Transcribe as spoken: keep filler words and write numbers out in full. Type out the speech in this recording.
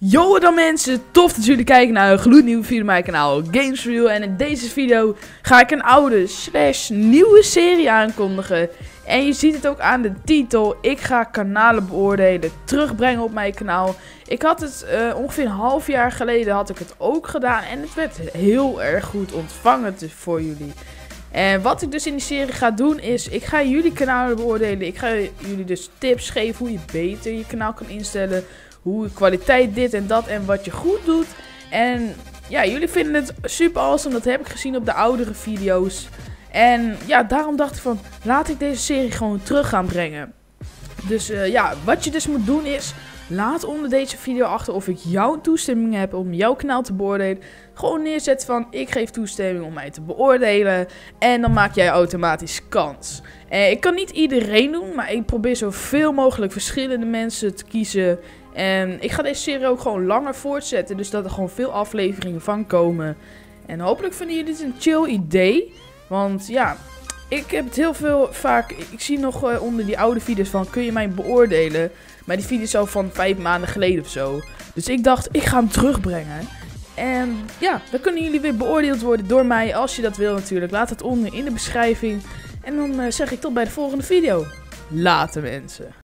Yo dan mensen, tof dat jullie kijken naar een gloednieuwe video op mijn kanaal Gamesreel. En in deze video ga ik een oude slash nieuwe serie aankondigen. En je ziet het ook aan de titel, ik ga kanalen beoordelen, terugbrengen op mijn kanaal. Ik had het uh, ongeveer een half jaar geleden had ik het ook gedaan en het werd heel erg goed ontvangen voor jullie. En wat ik dus in die serie ga doen is, ik ga jullie kanalen beoordelen. Ik ga jullie dus tips geven hoe je beter je kanaal kan instellen. Hoe kwaliteit dit en dat en wat je goed doet. En ja, jullie vinden het super awesome. Dat heb ik gezien op de oudere video's. En ja, daarom dacht ik van, laat ik deze serie gewoon terug gaan brengen. Dus uh, ja, wat je dus moet doen is, laat onder deze video achter of ik jouw toestemming heb om jouw kanaal te beoordelen. Gewoon neerzetten van, ik geef toestemming om mij te beoordelen. En dan maak jij automatisch kans. Uh, ik kan niet iedereen doen, maar ik probeer zoveel mogelijk verschillende mensen te kiezen. En ik ga deze serie ook gewoon langer voortzetten, dus dat er gewoon veel afleveringen van komen. En hopelijk vinden jullie dit een chill idee. Want ja, ik heb het heel veel vaak, ik zie nog uh, onder die oude video's van, kun je mij beoordelen? Maar die video is al van vijf maanden geleden of zo. Dus ik dacht, ik ga hem terugbrengen. En ja, dan kunnen jullie weer beoordeeld worden door mij, als je dat wil natuurlijk. Laat het onder in de beschrijving. En dan uh, zeg ik tot bij de volgende video. Later mensen.